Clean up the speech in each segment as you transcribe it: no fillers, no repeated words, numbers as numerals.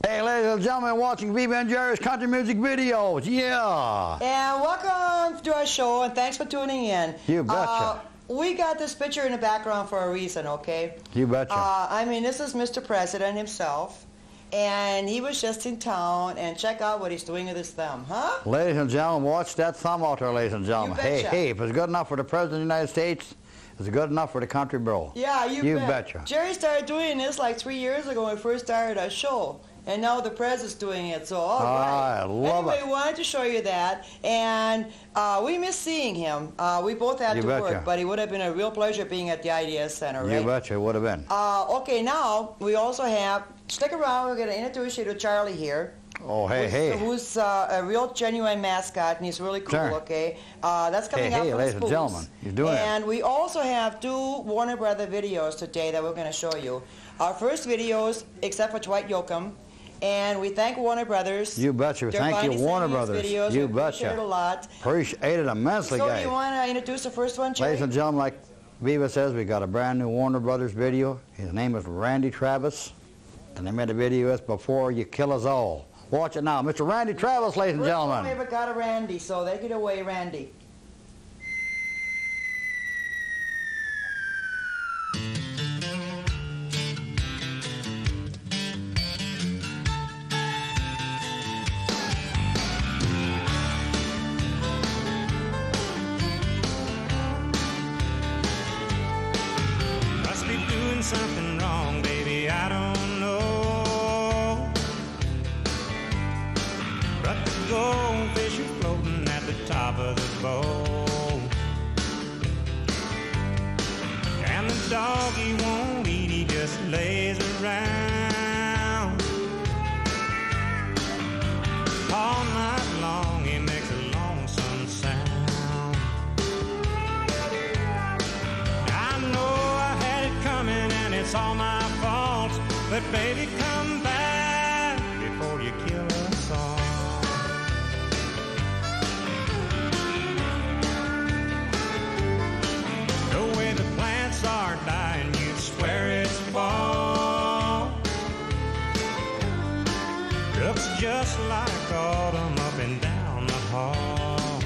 Hey, ladies and gentlemen, watching Viva and Jerry's country music videos. Yeah. And welcome to our show, and thanks for tuning in. You betcha. We got this picture in the background for a reason, okay? You betcha. I mean, this is Mr. President himself, and he was just in town, and check out what he's doing with his thumb, huh? Ladies and gentlemen, watch that thumb out there, ladies and gentlemen. You betcha. Hey, if it's good enough for the President of the United States, it's good enough for the country bro. Yeah, you betcha. Jerry started doing this like 3 years ago when we first started our show. And now the President's doing it, so all right. I love anyway, it. we wanted to show you that, and we miss seeing him. We both had to work, but it would have been a real pleasure being at the IDS Center, right? You betcha, it would have been. Okay, now we also have, stick around, we're going to introduce you to Charlie here. Oh, hey. Who's a real genuine mascot, and he's really cool, sure. Okay? That's coming up from ladies and Spooks. gentlemen, you're doing it. And we also have 2 Warner Brother videos today that we're going to show you. Our first videos, except for Dwight Yoakam, and we thank Warner Brothers. You betcha. Thank you, Warner Brothers. Videos. You we betcha. Appreciate it a lot. Appreciate it immensely, so guys. So you want to introduce the first one, Jerry? Ladies and gentlemen, like Viva says, we got a brand new Warner Brothers video. His name is Randy Travis, and they made a video is Before You Kill Us All. Watch it now. Mr. Randy Travis, ladies and gentlemen. We haven't got a Randy, so take it away, Randy. Something wrong, baby, I don't know. But the goldfish are floating at the top of the bowl. And the dog, he won't eat, he just lays around. All night long, he makes a lonesome sound. I know I had it coming, it's all my fault, but baby, come back before you kill us all. The way the plants are dying, you'd swear it's fall. Looks just like autumn up and down the hall.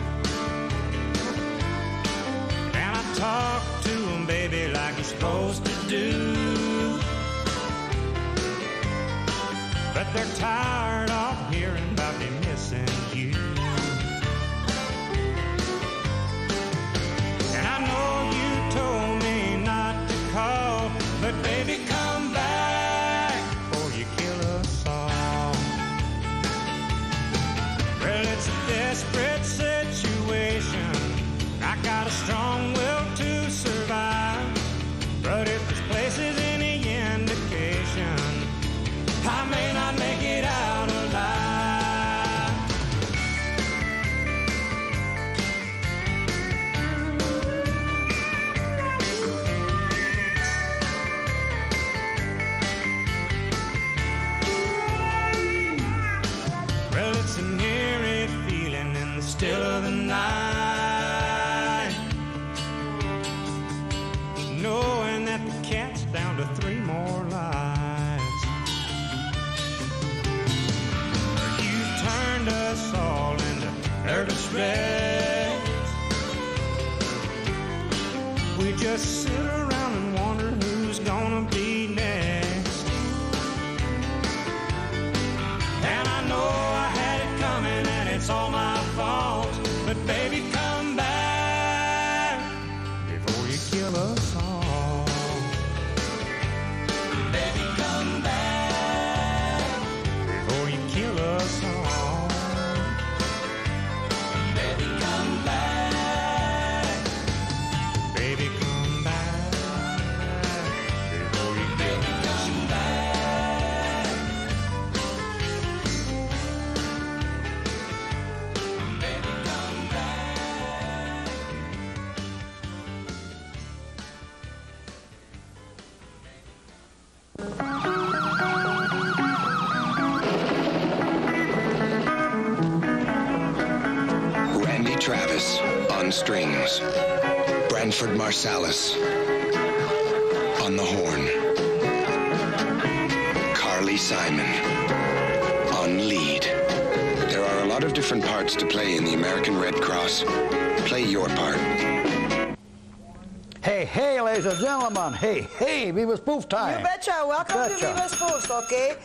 And I talk to him, baby, like you're supposed to do. But they're tired of hearing about me missing you. And I know you told me not to call, but baby, come back before you kill us all. Well, it's a desperate situation. I got a strong will to survive. But if this place is any indication, I may not make it out alive. Well, it's an eerie feeling in the still of the night, knowing that the cat's down to 3 more lives. You turned us all into nervous wrecks. We just sit around and wonder who's gonna be next. And I know I had it coming and it's all my fault, but baby, come back before you kill us all. Randy Travis on strings. Branford Marsalis on the horn. Carly Buddy Simon on lead. There are a lot of different parts to play in the American Red Cross. Play your part. Hey, hey, ladies and gentlemen. Hey, hey, Viva Spoof time. You betcha. Welcome to Viva Spoofs, okay?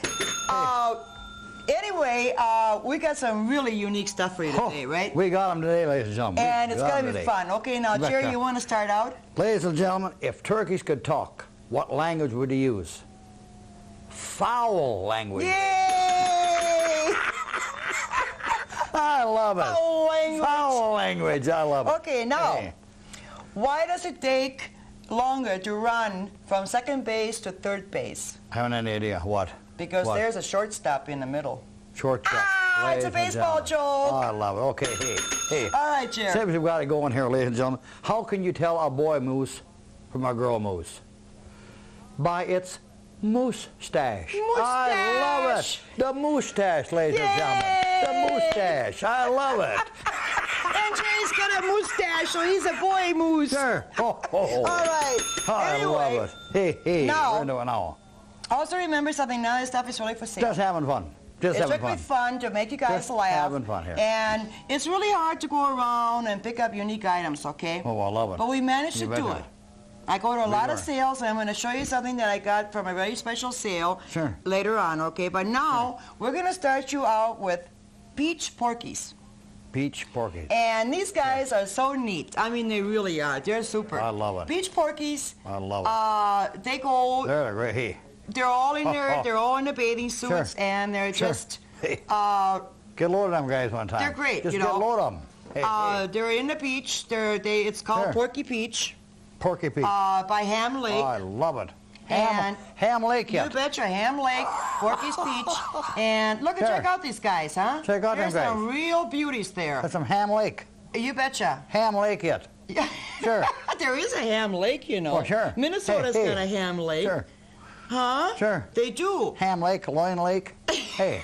Anyway, we got some really unique stuff for you today, right? We got them today, ladies and gentlemen. And it's going to be fun. Okay, now, Jerry, you want to start out? Ladies and gentlemen, if turkeys could talk, what language would they use? Foul language. Yay! I love it. Foul language. Foul language. I love it. Okay, now, Hey. why does it take longer to run from second base to third base? I haven't any idea. What? Because What? there's a shortstop in the middle. Shortstop. Ah, it's a Ladies and baseball gentlemen. joke. Oh, I love it. Okay, hey, hey. All right, Jerry. Since we've got it going here, ladies and gentlemen, how can you tell a boy moose from a girl moose? By its moustache. I love it. The moustache, ladies and gentlemen. The moustache. I love it. And Jerry's got a mustache, so he's a boy moose. Sure. Oh, oh, oh. All right. I Anyway, love it. Hey, hey. now- We're into an hour. also remember something, none of this stuff is really for sale. Just having fun. Just It's having really fun. fun to make you guys Just laugh. having fun here. And it's really hard to go around and pick up unique items, okay? Oh, I love it. But we managed You to do betcha. it. I go to a lot of were. sales, and I'm going to show you something that I got from a very special sale Sure. later on, okay? But now, we're going to start you out with peach porkies. Peach porkies. And these guys are so neat. I mean, they really are. They're super. I love it. Peach porkies. I love it. They go. They're great. Hey. They're all in there. They're all in the bathing suits, Sure. and they're Sure. just. Hey. Get a load of them guys one time. They're great, Just you get know. a load of them. Hey, hey. They're in the peach. It's called Sure. Porky Peach. Porky peach. By Ham Lake. Oh, I love it. And Ham Lake You yet. betcha, Ham Lake, Porky's Peach. And look, Sure. check out these guys, huh? Check out them There's guys. some real beauties there. That's some Ham Lake. You betcha. Ham Lake yet. Sure. There is a Ham Lake, you know. Oh, sure. Minnesota's Hey, hey. got a Ham Lake. Sure. Huh? Sure. They do. Ham Lake, Loin Lake. Hey.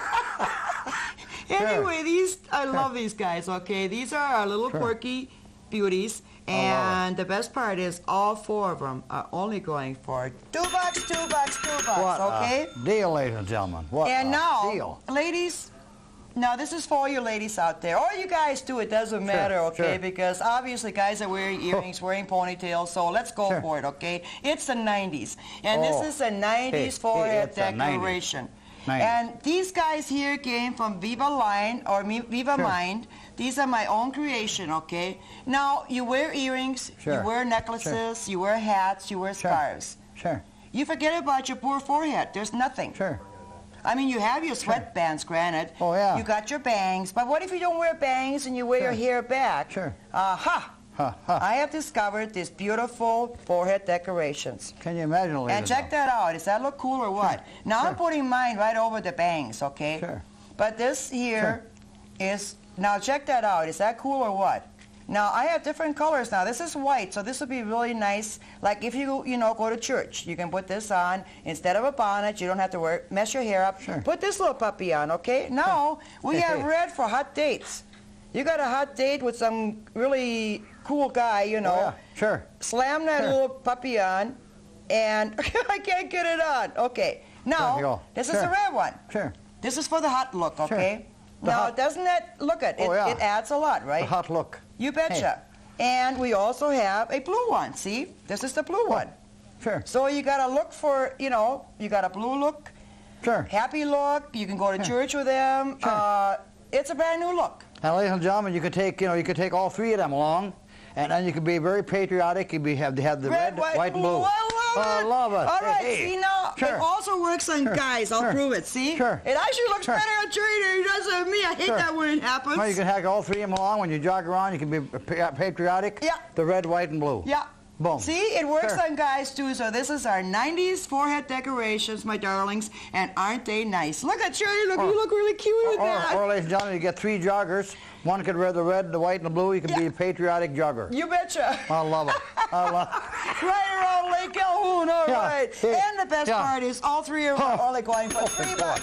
Anyway, I love these guys, okay? These are our little Porky beauties. I love And the best part is all four of them are only going for $2, $2, $2, What okay? a deal, ladies and gentlemen. What And a now, deal. ladies, now this is for all you ladies out there. Or you guys too, it doesn't matter, okay? sure. Because obviously guys are wearing earrings, wearing ponytails, so let's go Sure. for it, okay? It's the 90s. And this Oh. is a 90s Hey, forehead it's the 90s. decoration. 90s. And these guys here came from Viva Line or Viva Sure. Mind. These are my own creation, okay? Now, you wear earrings, Sure. you wear necklaces, you wear hats, you wear Sure. scarves. Sure. You forget about your poor forehead. There's nothing. Sure. I mean, you have your sweatbands, granted. Oh, yeah. You got your bangs. But what if you don't wear bangs and you wear your hair back? Sure. Aha! Ha, ha. I have discovered these beautiful forehead decorations. Can you imagine, ladies And check that out. Does that look cool or what? Now I'm Sure. putting mine right over the bangs, okay? Sure. But this here is, now check that out. Is that cool or what? Now I have different colors now. This is white, so this would be really nice. Like if you go to church, you can put this on instead of a bonnet. You don't have to mess your hair up. Sure. Put this little puppy on, okay? Now we have red for hot dates. You got a hot date with some really cool guy, you know. Oh, yeah. Sure. Slam that Sure. little puppy on, and I can't get it on. Okay. There you Now, go. this is Sure. the red one. Sure. This is for the hot look, okay? The Now, hot- doesn't that look at it? Oh, yeah. It adds a lot, right? The hot look. You betcha. And we also have a blue one. See? This is the blue one. Sure. So you got to look for, you got a blue look, Sure. happy look. You can go to church with them. Sure. It's a brand new look. Now, ladies and gentlemen, you could take all three of them along, and then you could be very patriotic. You have the red, white, and blue. I love it. All right, Hey, see now, sure. it also works on guys. I'll Sure. prove it. See? Sure. It actually looks Sure. better on Jerry than it does on me. I hate Sure. that when it happens. Well, you can have all three of them along. When you jog around, you can be patriotic. Yeah. The red, white, and blue. Yeah. Boom. See, it works Sure. on guys too. So this is our 90s forehead decorations, my darlings. And aren't they nice? Look at Jerry. Look, you look really cute with that. Or, ladies and gentlemen, you get three joggers. One could wear the red, the white, and the blue. You can be a patriotic jogger. You betcha. I love it. I love it. Right around Lake Calhoun, all Yeah. right. Yeah. And the best Yeah. part is all three of them are only going for Oh, $3. boy.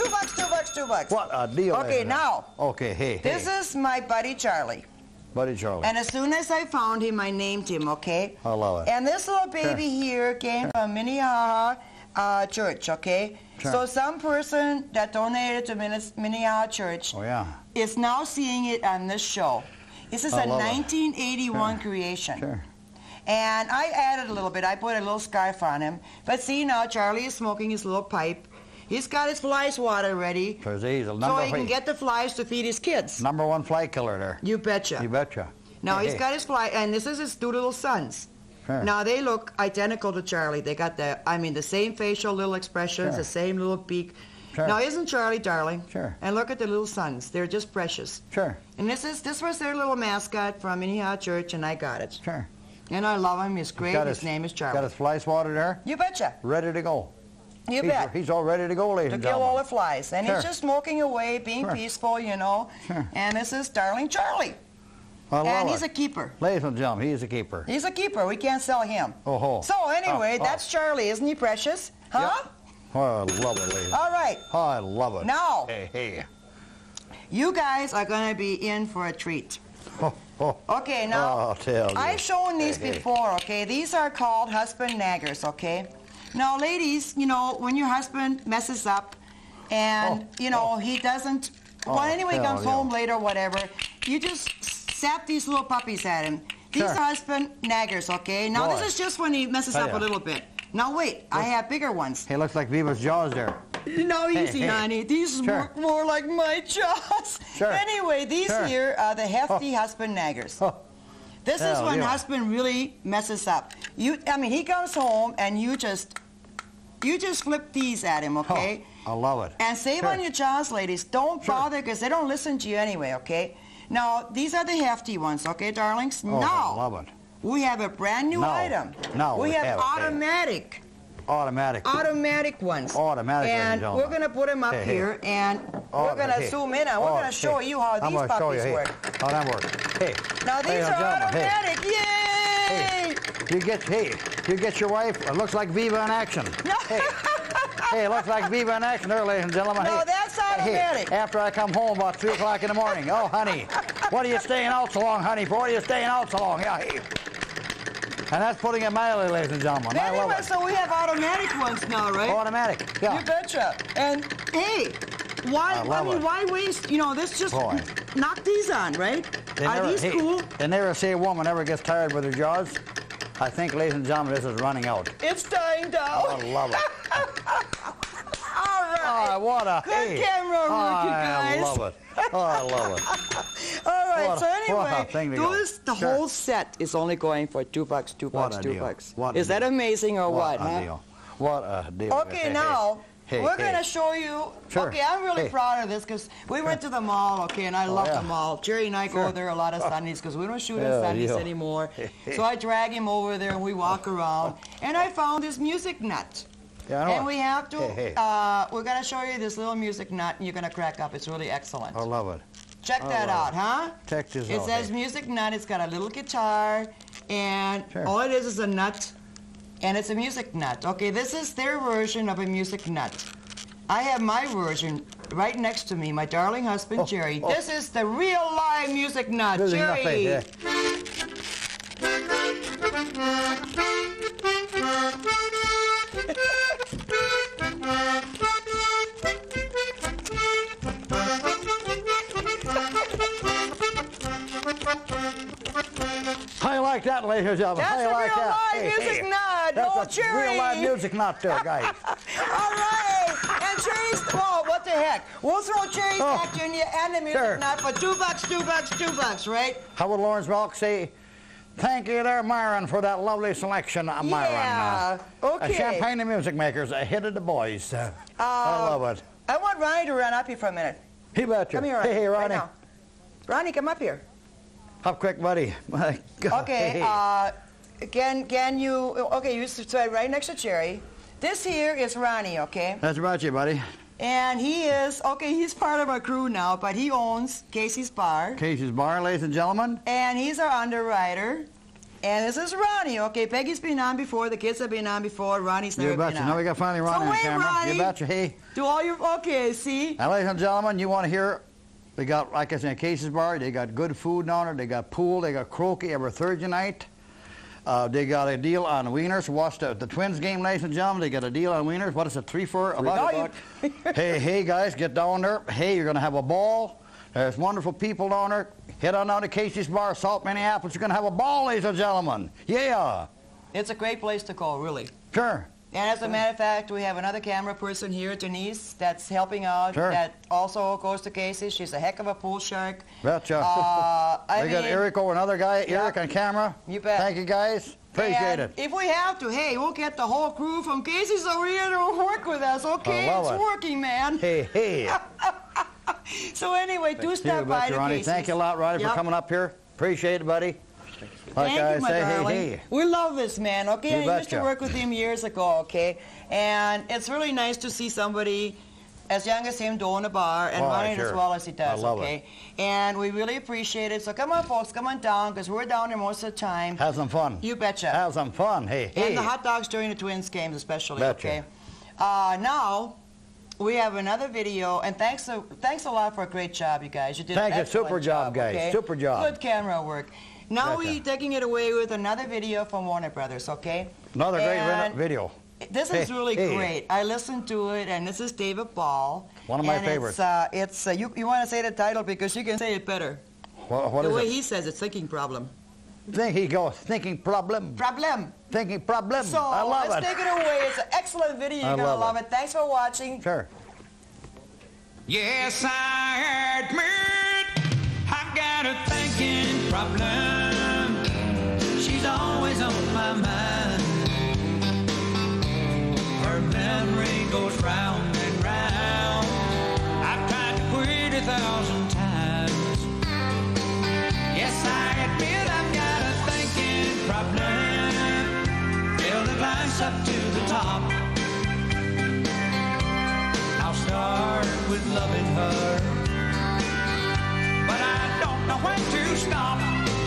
$2, $2, $2. What a deal. Okay, ladies and now. Okay, hey, This is my buddy Charlie. Buddy Charlie. And as soon as I found him, I named him, okay? I love it. And this little baby here came from Minnehaha, church, okay? Sure. So some person that donated to Minnehaha Church is now seeing it on this show. This is a 1981 creation. Sure. And I added a little bit. I put a little scarf on him. But see now, Charlie is smoking his little pipe. He's got his flies water ready. So he can get the flies to feed his kids. #1 fly killer there. You betcha. You betcha. Now he's got his fly, and this is his two little sons. Sure. Now they look identical to Charlie. They got the same facial little expressions, the same little beak. Sure. Now isn't Charlie darling? Sure. And look at the little sons. They're just precious. Sure. And this was their little mascot from Minnehaha Church, and I got it. Sure. And I love him. He's great. His name is Charlie. Got his flies water there? You betcha. Ready to go. You bet. He's all ready to go, ladies and to kill gentlemen. all the flies. And he's just smoking away, being peaceful, you know. Sure. And this is darling Charlie. And he's a keeper. Ladies and gentlemen, he's a keeper. He's a keeper. We can't sell him. Oh-ho. So anyway, that's Charlie. Isn't he precious? Huh? Yep. Oh, I love it, ladies. All right. Oh, I love it. Now, hey. You guys are going to be in for a treat. Okay, now, I'll tell you. I've shown these before, okay? These are called husband naggers, okay? Now, ladies, you know, when your husband messes up and, you know, he doesn't, well, anyway, he comes home late or whatever, you just sap these little puppies at him. These are husband naggers, okay? Now, this is just when he messes up a little bit. Now, wait, I have bigger ones. He looks like Viva's jaws there. No, easy, honey. These are more like my jaws. Sure. Anyway, these here are the hefty husband naggers. This is when husband really messes up. I mean, he comes home and you just flip these at him, okay? I love it. And save on your jaws, ladies. Don't bother because they don't listen to you anyway, okay? Now, these are the hefty ones, okay, darlings? Now, I love it. we have a brand new item. No, we have automatic. Automatic ones. Automatic, and we're going to put them up here, and we're going to zoom in, and we're going to show you how these puppies work. How that works. Hey. Now, these are automatic. Yay! You get your wife, it looks like Viva in action. Hey, it looks like Viva in action there, ladies and gentlemen. No, that's automatic. After I come home about 3 o'clock in the morning. Oh, honey, what are you staying out so long, honey? For what are you staying out so long? Yeah, hey. And that's putting it mildly, ladies and gentlemen. I love it. So we have automatic ones now, right? Automatic, yeah. You betcha. And, hey, why waste? You know, this just knock these on, right? Are these cool? They never say a woman ever gets tired with her jaws. I think, ladies and gentlemen, this is running out. It's dying down. Oh, I love it. All right. Oh, what a good camera work, you guys. I love it. Oh, I love it. All right, so anyway, the Sure. whole set is only going for $2, $2, What a $2. deal. Is that amazing or what? What a deal. What a deal. Okay, now, we're going to show you. Sure. Okay, I'm really proud of this because we went to the mall, okay, and I love the mall. Jerry and I go there a lot of Sundays because we don't shoot on Sundays anymore. So I drag him over there and we walk around. And I found this music nut. Yeah, and we have to, we're going to show you this little music nut and you're going to crack up. It's really excellent. I love it. Check that out, huh? Check this out. It says music nut. It's got a little guitar, and all it is a nut, and it's a music nut. Okay, this is their version of a music nut. I have my version right next to me, my darling husband, Jerry. This is the real live music nut, Jerry. I like that, ladies and gentlemen. That's I like a real that. live music nut. That's a Jerry. real live music nut there, guys. All right. And Jerry's, what the heck? We'll throw Jerry's back in you and the music nut for $2, $2, right? How would Lawrence Welk say? Thank you there, Myron, for that lovely selection, Myron. Yeah, okay. Champagne and music makers, a hit of the boys. I love it. I want Ronnie to run up here for a minute. He betcha. Come here, Ronnie. Hey, Ronnie. Right now. Ronnie, come up here. Up quick, buddy. My God. Okay, can you, okay, you sit right next to Jerry. This here is Ronnie, okay? That's about you, buddy. And he is, he's part of our crew now, but he owns Casey's Bar. Casey's Bar, ladies and gentlemen. And he's our underwriter. And this is Ronnie, okay? Peggy's been on before, the kids have been on before, Ronnie's never been on. You betcha. Now we got finally Ronnie on camera. Ronnie. You betcha, hey. Do all your, see? Now, ladies and gentlemen, you want to hear, they got, like I said, Casey's Bar, they got good food down there, they got pool, they got croquet every Thursday night. They got a deal on wieners. Watch the Twins game, ladies and gentlemen. They got a deal on wieners. What is it, 3 for $1? Hey, guys, get down there. Hey, you're going to have a ball. There's wonderful people down there. Head on down to Casey's Bar, Salt, Minneapolis. You're going to have a ball, ladies and gentlemen. Yeah. It's a great place to go, really. Sure. And as a matter of fact, we have another camera person here, Denise, that's helping out. Sure. That also goes to Casey. She's a heck of a pool shark. Betcha. I got mean, Eric over, another guy. Yeah. Eric on camera. You bet. Thank you, guys. Appreciate it. If we have to, hey, we'll get the whole crew from Casey's over here to work with us, okay? I love It's it. working, man. Hey. So anyway, do stop by to Ronnie. Casey's. Thank you a lot, Ronnie, for coming up here. Appreciate it, buddy. Like Thank I you, my say, darling. hey. We love this man, okay? You I used to betcha. work with him years ago, okay? And it's really nice to see somebody as young as him doing a bar and Oh, running it sure. as well as he does, I love okay? And we really appreciate it. So come on, folks, come on down, because we're down here most of the time. Have some fun. You betcha. Have some fun. Hey. And the hot dogs during the Twins games especially, Betcha. okay? Now, we have another video, and thanks a lot for a great job, you guys. You did Thank an you. excellent Super job, guys. okay? Super job. Good camera work. Now Betcha. we're taking it away with another video from Warner Brothers, okay? Another great And video. This is really hey. great. I listened to it, and this is David Ball. One of my and favorites. You want to say the title because you can say it better. What The is way it? he says it, thinking problem. He goes, thinking problem. Problem. Thinking problem. So I love let's it. take it away. It's an excellent video. You're I going to love love it. it. Thanks for watching. Sure. Yes, I admit I got a thinking problem. She's always on my mind. Her memory goes round and round. I've tried to quit 1,000 times. Yes, I admit I've got a thinking problem. Till the climbs up to the top. I'll start with loving her, but I don't know when to stop.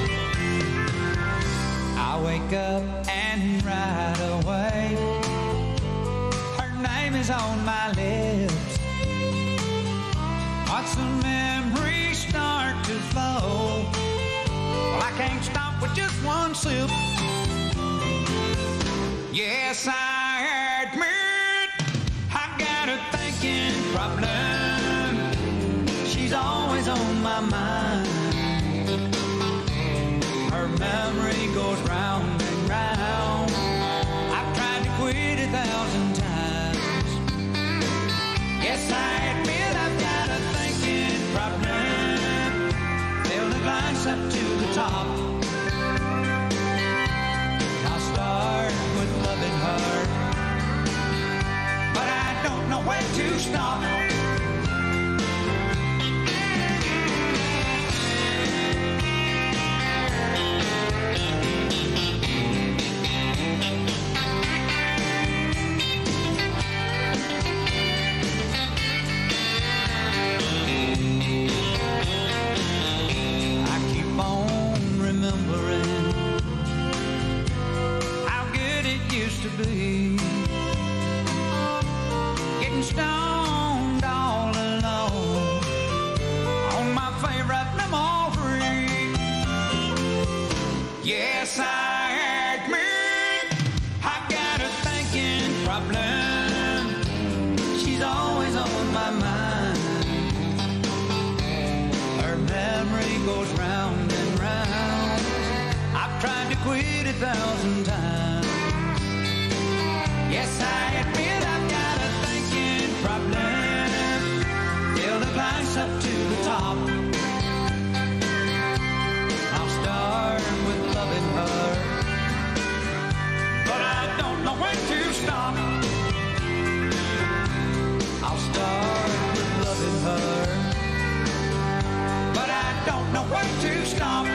I wake up and right away her name is on my lips. Once the memories start to flow, well, I can't stop with just one sip. Yes, I admit I got a thinking problem. She's always on my mind. Her memory goes round and round. I've tried to quit 1,000 times. Yes, I admit I've got a thinking problem. Till the climbs up to the top. I'll start with loving her, but I don't know when to stop. I keep on remembering how good it used to be. Getting stoned all alone on my favorite memory. Yes, I admit I got a thinking problem. She's always on my mind. Her memory goes round and round. I've tried to quit 1,000 times. Yes, I admit I've got a thinking problem. Till the climbs up to the top. I'll start with loving her, but I don't know when to stop. I'll start with loving her, but I don't know when to stop.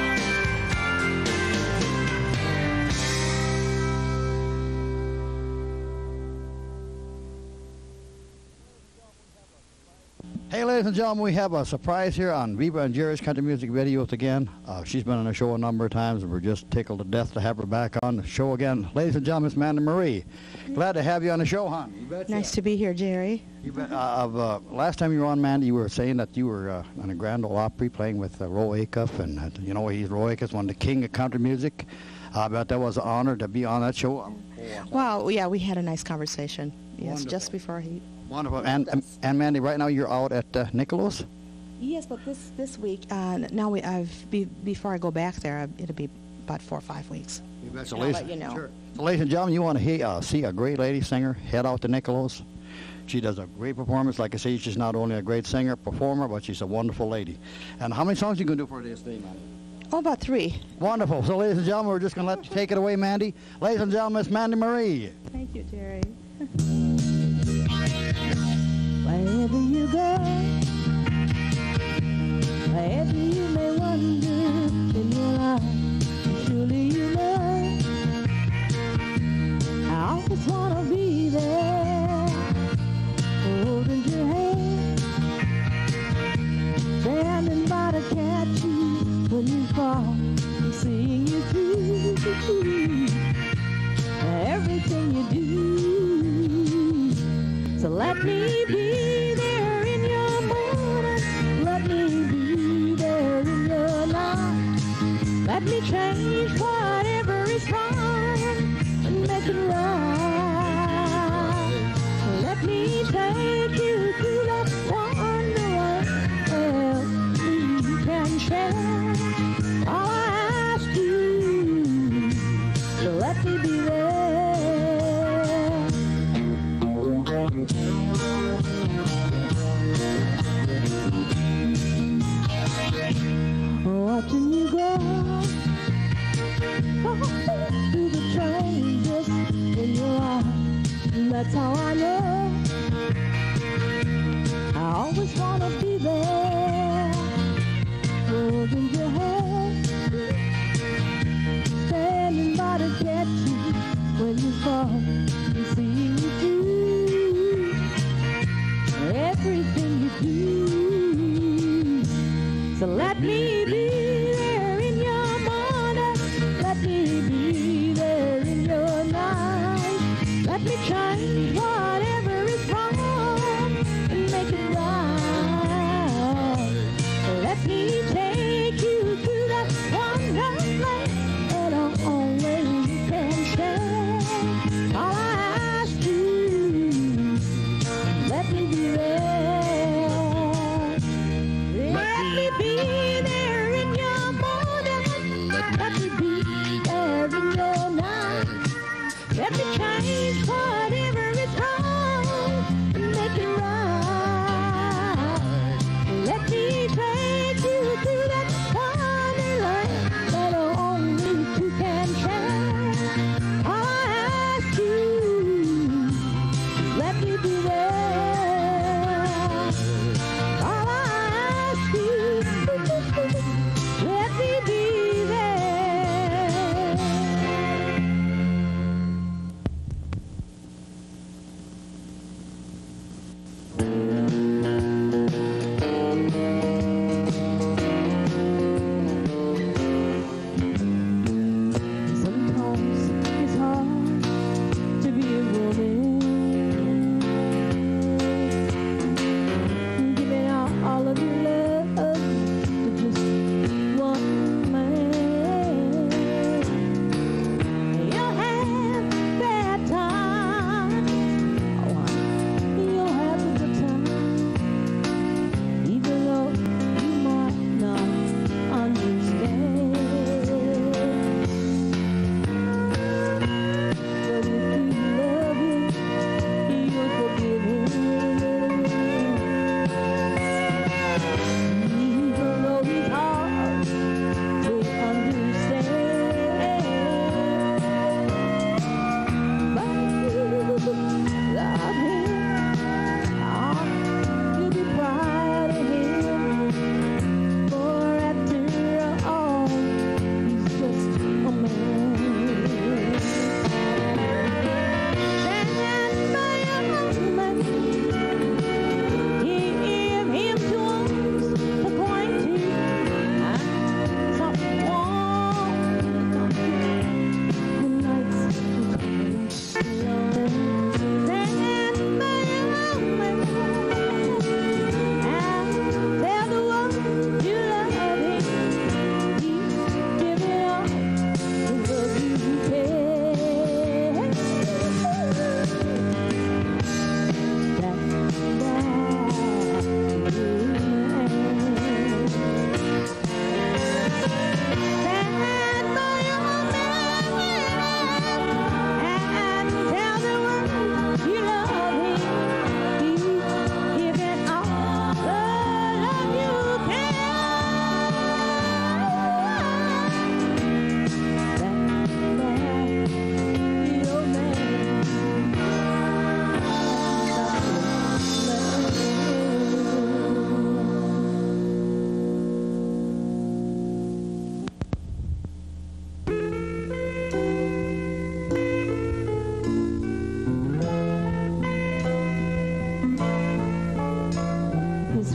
Hey, ladies and gentlemen, we have a surprise here on Viva and Jerry's Country Music Videos again. She's been on the show a number of times, and we're just tickled to death to have her back on the show again. Ladies and gentlemen, it's Mandy Maree. Glad to have you on the show, hon. You betcha. Nice to be here, Jerry. You bet. Last time you were on, Mandy, you were saying that you were on a Grand Ole Opry playing with Roy Acuff, and you know he's Roy Acuff, one of the king of country music. I bet that was an honor to be on that show. Well, yeah, we had a nice conversation. Yes, Wonderful. just before he. Wonderful. And Mandy, right now you're out at Nicholas? Yes, but this week, now before I go back there, it'll be about 4 or 5 weeks. You bet. So, I'll let you know. Sure. So, ladies and gentlemen, you want to see a great lady singer, head out to Nicholas. She does a great performance. Like I say, she's not only a great singer, performer, but she's a wonderful lady. And how many songs you going to do for this day, Mandy? Oh, about 3. Wonderful. So, ladies and gentlemen, we're just going to let you take it away, Mandy. Ladies and gentlemen, Miss Mandy Maree. Thank you, Jerry. Wherever you go, wherever you may wander in your life, surely you know I always want to be there, holding your hand, standing by to catch you when you fall, seeing you through everything you do. So let me be there in your morning, let me be there in your night, let me change whatever is wrong and make it right. Let me take you to that wonderland we can share. All I ask you, so let me be there. Watching you go through the changes in your life, that's how I know I always want to be there, holding your hand, standing by to get you when you fall, and seeing you through everything you do. So let me be there in your morning, let me be there in your night, let me change whatever is wrong and make it right. Let me take you to that wonderland that only you can share. All I ask you, let me be there. Let me be there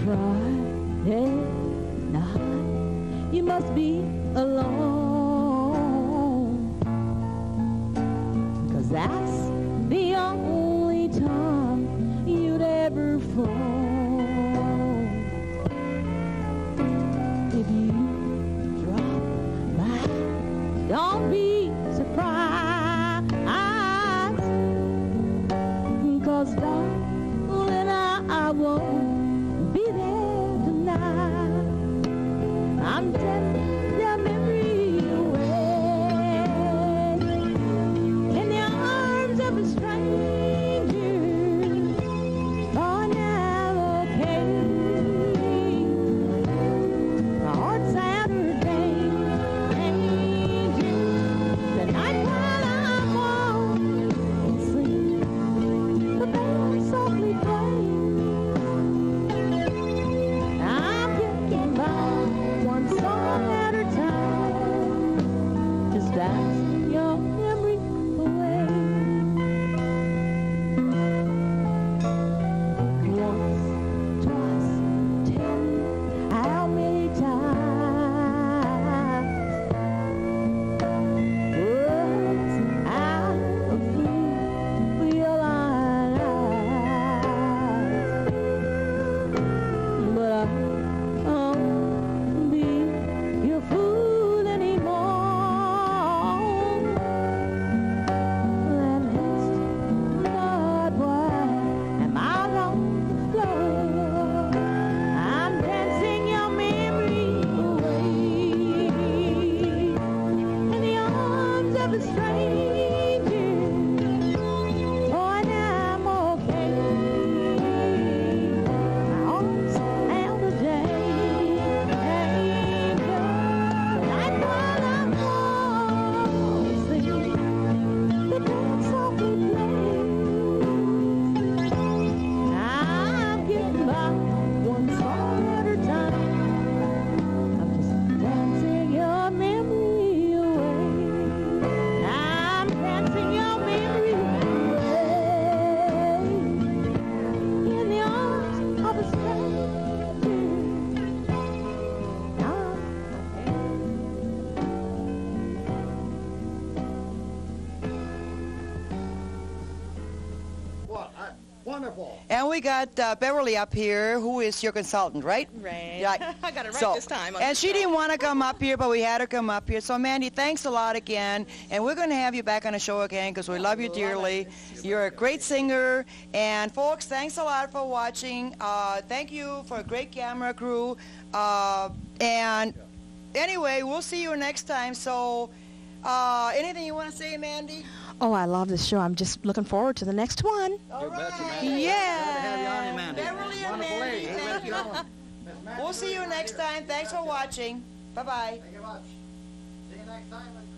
Friday night, you must be alone, 'cause that's the only time you'd ever phone. If you drop by, don't be surprised, 'cause darling, I won't be there tonight. I'm taking your memory away in the arms of a stranger. Oh, now, okay. My heart's Saturday, angel. The night while I'm walking, sleep, the band softly plays. I'm getting by one song at a time, just dance your memory away. Once, twice, 10, how many times? Words out of through your eyes, but I won't be your fool anymore. At least not while I'm out on the floor. I'm dancing your memory away in the arms of a stranger. Oh, and I'm okay. My arms out of day. Night while I'm falling, the band softly plays. I'm getting by one song at a time. I'm just dancing your memory away. I'm dancing your memory away in the arms of a stranger. What? Wonderful. And we got Beverly up here, who is your consultant, right? Right. Yeah. I got it right So, this time. and she didn't want to come up here, but we had her come up here. So, Mandy, thanks a lot again. And we're going to have you back on the show again because we love you dearly. You're a great singer. And, folks, thanks a lot for watching. Thank you for a great camera crew. And, anyway, we'll see you next time. So, anything you want to say, Mandy? Oh, I love this show. I'm just looking forward to the next one. All right. Yeah. Beverly and Mandy, thank you. We'll see you next time. Thanks for watching. Bye-bye. Thank you much. See you next time.